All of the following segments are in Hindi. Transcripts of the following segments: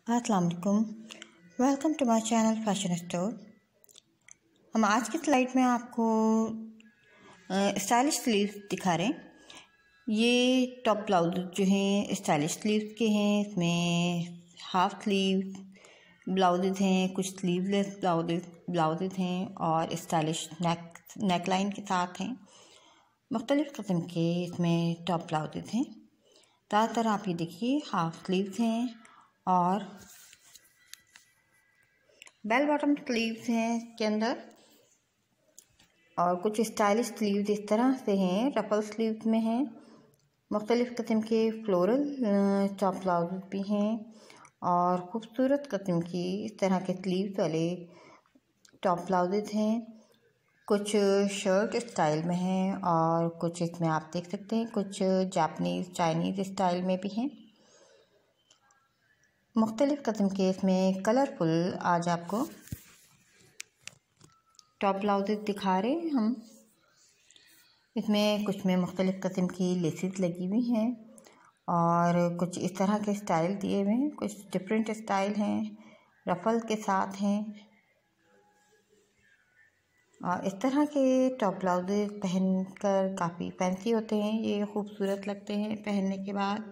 अस्सलाम वालेकुम, welcome to my channel fashion store. हम आज की स्लाइड में आपको स्टाइलिश स्लीव्स दिखा रहे हैं। ये टॉप ब्लाउज जो हैं स्टाइलिश स्लीव्स के हैं। इसमें हाफ स्लीव ब्लाउजेज हैं, कुछ स्लीवलेस ब्लाउजेज हैं और स्टाइलिश नेक लाइन के साथ हैं। मुख्तलिफ़ किस्म के इसमें टॉप ब्लाउजेज हैं। ज़्यादातर आप ये देखिए हाफ स्लीव्स हैं और बेल बॉटम स्लीव्स हैं इसके अंदर, और कुछ स्टाइलिश स्लीव्स इस तरह से हैं, रफल स्लीव्स में हैं। मुख्तलिफ़ किस्म के फ्लोरल टॉप ब्लाउज भी हैं और ख़ूबसूरत किस्म की इस तरह के स्लीव्स वाले टॉप ब्लाउजेज हैं। कुछ शर्ट स्टाइल में हैं और कुछ इसमें आप देख सकते हैं कुछ जापानीज़ चाइनीज़ स्टाइल में भी हैं। मुख्तलिफ़ किस्म के इसमें कलरफुल आज आपको टॉप ब्लाउजेज दिखा रहे हैं हम। इसमें कुछ में मुख्तलिफ़ किस्म की लेसेस लगी हुई हैं और कुछ इस तरह के स्टाइल दिए हुए हैं, कुछ डिफरेंट स्टाइल हैं, रफल के साथ हैं। और इस तरह के टॉप ब्लाउजेज पहनकर काफ़ी फैंसी होते हैं, ये खूबसूरत लगते हैं पहनने के बाद।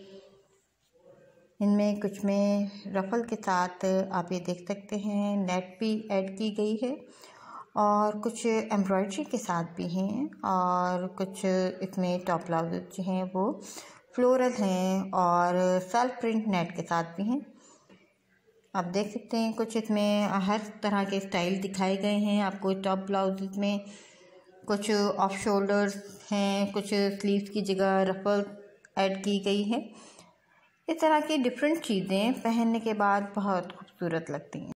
इनमें कुछ में रफल के साथ आप ये देख सकते हैं नेट भी ऐड की गई है और कुछ एम्ब्रॉयडरी के साथ भी हैं और कुछ इसमें टॉप ब्लाउजेज जो हैं वो फ्लोरल हैं और सेल्फ प्रिंट नेट के साथ भी हैं। आप देख सकते हैं कुछ इसमें हर तरह के स्टाइल दिखाए गए हैं आपको टॉप ब्लाउजेज में। कुछ ऑफ शोल्डर्स हैं, कुछ स्लीव्स की जगह रफल ऐड की गई है। इस तरह की डिफरेंट चीज़ें पहनने के बाद बहुत खूबसूरत लगती हैं।